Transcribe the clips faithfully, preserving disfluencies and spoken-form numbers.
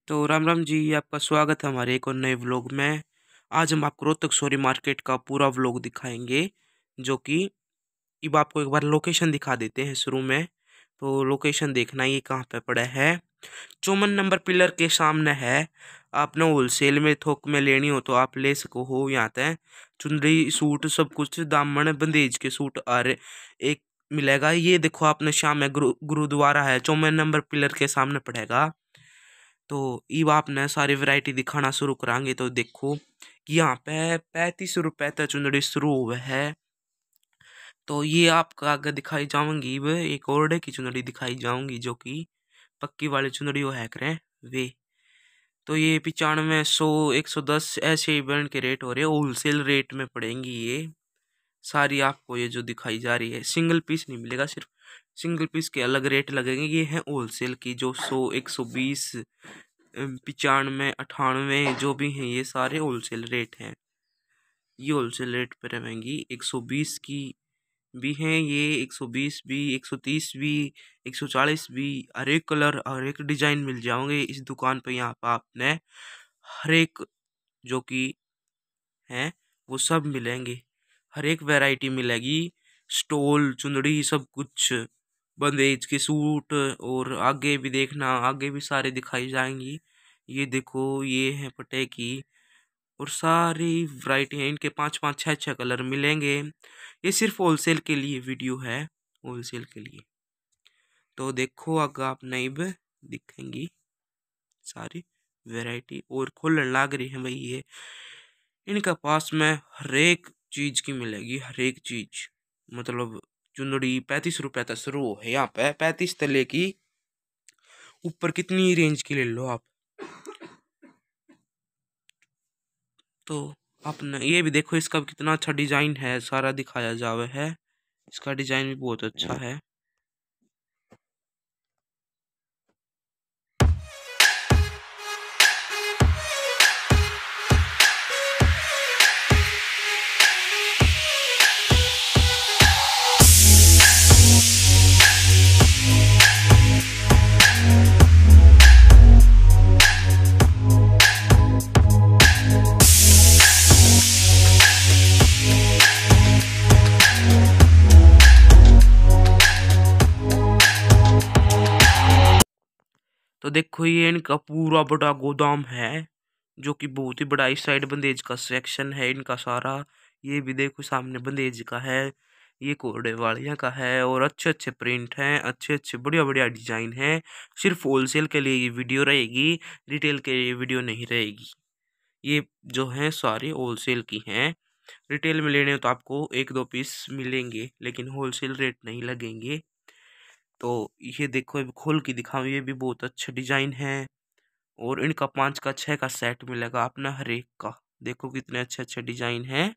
तो राम राम जी, आपका स्वागत है हमारे एक और नए व्लॉग में। आज हम आपको रोहतक शोरी मार्केट का पूरा व्लॉग दिखाएंगे, जो कि अब आपको एक बार लोकेशन दिखा देते हैं शुरू में। तो लोकेशन देखना, ये कहाँ पे पड़ा है। चौवन नंबर पिलर के सामने है। आपने होलसेल में थोक में लेनी हो तो आप ले सको हो। यहाँ पे चुनरी सूट सब कुछ, दामन बंदेज के सूट और एक मिलेगा। ये देखो, आपने शाम में गुरु गुरुद्वारा है, चौवन नंबर पिलर के सामने पड़ेगा। तो अब आपने सारी वैरायटी दिखाना शुरू करांगे। तो देखो कि यहाँ पे पैंतीस रुपए तक चुंदड़ी शुरू हुए है। तो ये आपका आगे दिखाई जाऊंगी, वह एक और की चुंदड़ी दिखाई जाऊंगी, जो कि पक्की वाली चुंदड़ी वो है करें वे। तो ये पिचानवे सौ एक सौ दस ऐसे ब्रांड के रेट हो रहे हैं, होलसेल रेट में पड़ेंगी ये सारी। आपको ये जो दिखाई जा रही है सिंगल पीस नहीं मिलेगा, सिर्फ सिंगल पीस के अलग रेट लगेंगे। ये है होलसेल की, जो सौ एक सौ बीस पिचानवे अठानवे जो भी हैं, ये सारे होलसेल रेट हैं। ये होलसेल रेट पर रहेंगी। एक सौ बीस की भी हैं ये, एक सौ बीस भी, एक सौ तीस भी, एक सौ चालीस भी। हर एक कलर हर एक डिजाइन मिल जाओगे इस दुकान पे। यहाँ पर आपने हर एक जो कि हैं वो सब मिलेंगे, हर एक वैरायटी मिलेगी। स्टोल चुंदड़ी सब कुछ, बंदेज के सूट, और आगे भी देखना, आगे भी सारे दिखाई जाएंगी। ये देखो, ये है पटे की, और सारी वैरायटी है। इनके पाँच पाँच छः छः कलर मिलेंगे। ये सिर्फ होलसेल के लिए वीडियो है, होलसेल के लिए। तो देखो आगे आप नई भी दिखेंगी सारी वैरायटी, और खोलने लाग रही है भाई। ये इनका पास में हर एक चीज की मिलेगी, हर एक चीज। मतलब चुंदड़ी पैंतीस रुपए तक शुरू है यहाँ पे, पैंतीस तले की ऊपर कितनी रेंज की ले लो आप। तो आपने ये भी देखो, इसका भी कितना अच्छा डिजाइन है, सारा दिखाया जावे है। इसका डिजाइन भी बहुत अच्छा है। तो देखो, ये इनका पूरा बड़ा गोदाम है, जो कि बहुत ही बड़ा। इस साइड बंदेज का सेक्शन है इनका सारा। ये भी देखो, सामने बंदेज का है, ये कोरडे वालिया का है, और अच्छे अच्छे प्रिंट हैं, अच्छे अच्छे बढ़िया बढ़िया डिजाइन है। सिर्फ होलसेल के लिए ये वीडियो रहेगी, रिटेल के लिए वीडियो नहीं रहेगी। ये जो है सारे होलसेल की हैं। रिटेल में लेने हो तो आपको एक दो पीस मिलेंगे, लेकिन होलसेल रेट नहीं लगेंगे। तो ये देखो, अभी खोल के दिखाऊं, ये भी बहुत अच्छा डिजाइन है। और इनका पाँच का छः का सेट मिलेगा अपना हर एक का। देखो कितने अच्छे अच्छे डिजाइन हैं।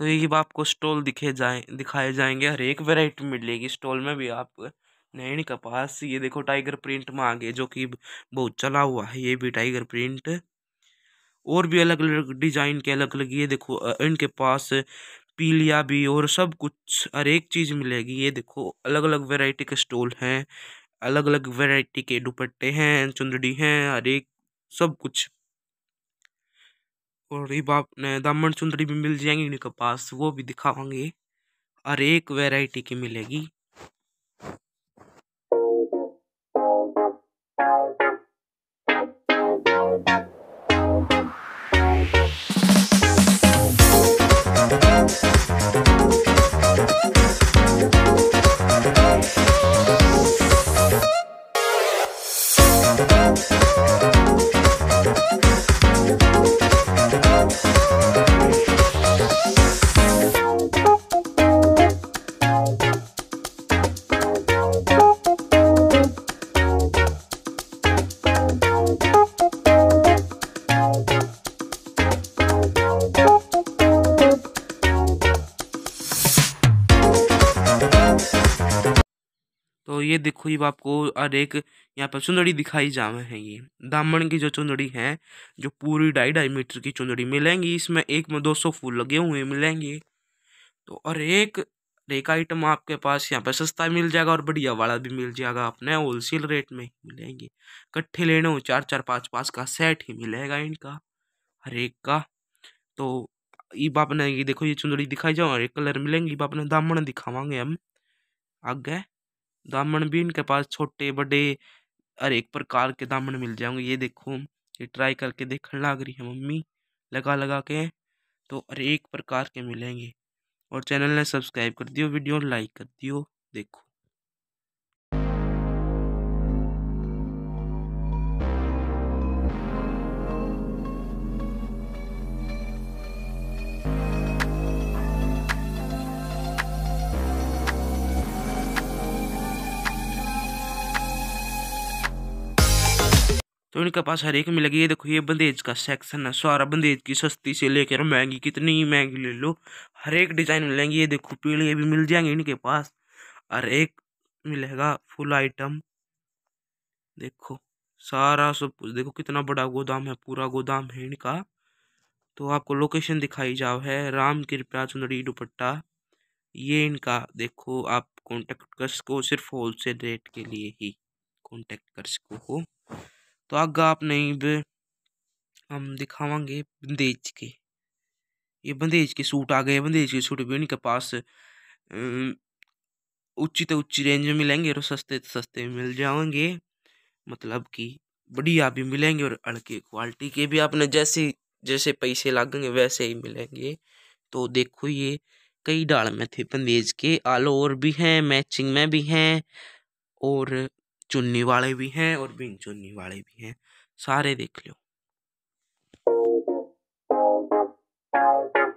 तो ये आपको स्टॉल दिखे जाए दिखाए जाएंगे, हर एक वैरायटी मिलेगी स्टॉल में भी आप नैनी का पास। ये देखो टाइगर प्रिंट में आ गए, जो कि बहुत चला हुआ है ये भी टाइगर प्रिंट। और भी अलग अलग डिजाइन के अलग अलग, ये देखो अ, इनके पास पीलिया भी और सब कुछ हर एक चीज मिलेगी। ये देखो अलग अलग वैरायटी के स्टॉल हैं, अलग अलग वैरायटी के दुपट्टे हैं, चुंदड़ी हैं, हर एक सब कुछ। और ये बाप ने दामन चुंदड़ी भी मिल जाएंगी इनके पास, वो भी दिखावांगे, हर एक वैरायटी की मिलेगी। तो ये देखो ये आपको और एक यहाँ पर चुंदड़ी दिखाई जावे है। ये दामन की जो चुंदड़ी है, जो पूरी ढाई ढाई मीटर की चुंदड़ी मिलेंगी, इसमें एक में दो सौ फूल लगे हुए मिलेंगे। तो और एक एक आइटम आपके पास यहाँ पे सस्ता मिल जाएगा और बढ़िया वाला भी मिल जाएगा, अपने होलसेल रेट में ही मिलेंगे। इकट्ठे लेने हो चार चार पाँच पाँच का सेट ही मिलेगा इनका हर एक का। तो ये बाप ने ये देखो ये चुंदड़ी दिखाई जाओ, हर एक कलर मिलेंगी। बाप ने दामन दिखावांगे हम आगे। दामन भी इनके पास छोटे बड़े हर एक प्रकार के दामन मिल जाएंगे। ये देखो ये ट्राई करके देखने लग रही है मम्मी लगा लगा के। तो हर एक प्रकार के मिलेंगे। और चैनल ने सब्सक्राइब कर दियो, वीडियो लाइक कर दियो। देखो तो इनके पास हर एक मिलेगी। ये देखो ये बंदेज का सेक्शन है, सारा बंदेज की सस्ती से लेकर महंगी कितनी ही महंगी ले लो, हर एक डिजाइन मिलेंगी। ये देखो पीढ़ी भी मिल जाएंगे इनके पास, हर एक मिलेगा फुल आइटम। देखो सारा सब कुछ, देखो कितना बड़ा गोदाम है, पूरा गोदाम है इनका। तो आपको लोकेशन दिखाई जाओ है, राम कृपा चुंदड़ी दुपट्टा। ये इनका देखो आप कांटेक्ट कर सको, सिर्फ होलसेल रेट के लिए ही कांटेक्ट कर सको हो। तो आगे आप नहीं भी हम दिखावांगे बंदेज के, ये बंदेज के सूट आ गए। बंदेज के सूट भी इनके पास ऊंची तो ऊंची रेंज में मिलेंगे और सस्ते तो सस्ते में मिल जाएंगे, मतलब कि बढ़िया भी मिलेंगे और हल्की क्वालिटी के भी। आपने जैसे जैसे पैसे लगेंगे वैसे ही मिलेंगे। तो देखो ये कई डाल में थे बंदेज के, ऑल ओवर भी हैं, मैचिंग में भी हैं, और चुन्नी वाले भी हैं और बिन चुन्नी वाले भी हैं, सारे देख लो।